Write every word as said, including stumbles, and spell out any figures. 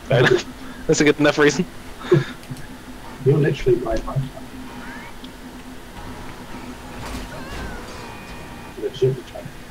Fair enough. That's a good enough reason. You're literally right by me. Legit.